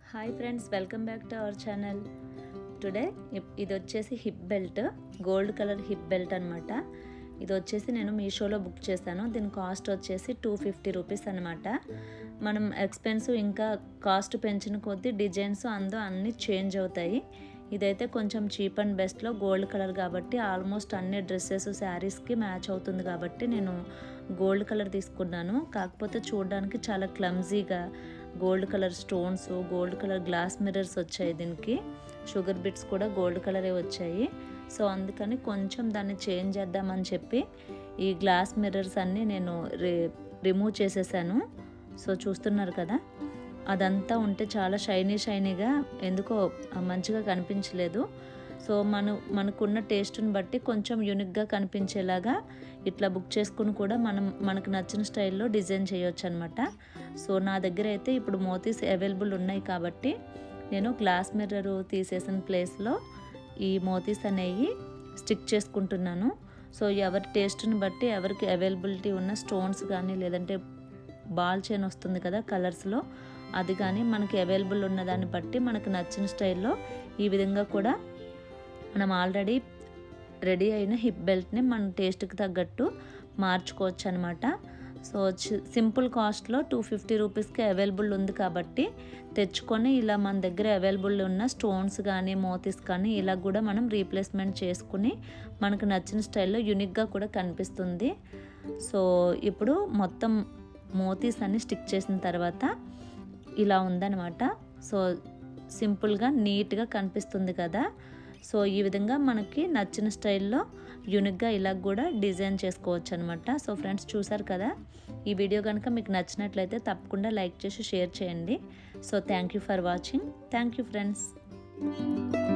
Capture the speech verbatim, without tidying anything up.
Hi friends, welcome back to our channel. Today ఇది వచ్చేసి hip belt, gold colour hip belt అనమాట. ఇది వచ్చేసి నేను మీషోలో బుక్ చేశాను. దీని కాస్ట్ వచ్చేసి టూ ఫిఫ్టీ రూపీస్ అనమాట. మనం ఎక్స్పెన్సివ్ ఇంకా కాస్ట్ పెంచిన కొద్దీ డిజైన్స్ అందో అన్నీ చేంజ్ అవుతాయి. ఇదైతే కొంచెం చీప్ అండ్ బెస్ట్లో గోల్డ్ కలర్ కాబట్టి ఆల్మోస్ట్ అన్ని డ్రెస్సెస్ శారీస్కి మ్యాచ్ అవుతుంది కాబట్టి నేను గోల్డ్ కలర్ తీసుకున్నాను. కాకపోతే చూడడానికి చాలా క్లమ్జీగా gold colour stones, gold colour glass mirrors వచ్చాయి. దీనికి షుగర్ బిట్స్ కూడా గోల్డ్ కలరే వచ్చాయి. సో అందుకని కొంచెం దాన్ని చేంజ్ చేద్దామని చెప్పి ఈ గ్లాస్ మిర్రర్స్ అన్నీ నేను రి రిమూవ్ చేసేసాను. సో చూస్తున్నారు కదా, అదంతా ఉంటే చాలా షైనీ షైనీగా ఎందుకో మంచిగా కనిపించలేదు. సో మన మనకున్న టేస్ట్ని బట్టి కొంచెం యూనిక్గా కనిపించేలాగా ఇట్లా బుక్ చేసుకుని కూడా మనం మనకు నచ్చిన స్టైల్లో డిజైన్ చేయొచ్చు అనమాట. సో నా దగ్గర అయితే ఇప్పుడు మోతీస్ అవైలబుల్ ఉన్నాయి కాబట్టి నేను గ్లాస్ మిర్రర్ తీసేసిన ప్లేస్లో ఈ మోతీస్ అనేవి స్టిక్ చేసుకుంటున్నాను. సో ఎవరి టేస్ట్ని బట్టి ఎవరికి అవైలబిలిటీ ఉన్న స్టోన్స్ కానీ లేదంటే బాల్ చైన్ వస్తుంది కదా కలర్స్లో, అది కానీ మనకి అవైలబుల్ ఉన్న దాన్ని బట్టి మనకు నచ్చిన స్టైల్లో ఈ విధంగా కూడా మనం ఆల్రెడీ రెడీ అయిన హిప్ బెల్ట్ని మన టేస్ట్కి తగ్గట్టు మార్చుకోవచ్చు అనమాట. సో సింపుల్ కాస్ట్లో టూ ఫిఫ్టీ రూపీస్కి అవైలబుల్ ఉంది కాబట్టి తెచ్చుకొని ఇలా మన దగ్గర అవైలబుల్ ఉన్న స్టోన్స్ కానీ మోతీస్ కానీ ఇలా కూడా మనం రీప్లేస్మెంట్ చేసుకుని మనకు నచ్చిన స్టైల్లో యూనిక్గా కూడా కనిపిస్తుంది. సో ఇప్పుడు మొత్తం మోతీస్ అన్ని స్టిక్ చేసిన తర్వాత ఇలా ఉందన్నమాట. సో సింపుల్గా నీట్గా కనిపిస్తుంది కదా. సో ఈ విధంగా మనకి నచ్చిన స్టైల్లో యూనిక్గా ఇలా కూడా డిజైన్ చేసుకోవచ్చు అనమాట. సో ఫ్రెండ్స్ చూసారు కదా, ఈ వీడియో కనుక మీకు నచ్చినట్లయితే తప్పకుండా లైక్ చేసి షేర్ చేయండి. So thank you for watching. Thank you friends.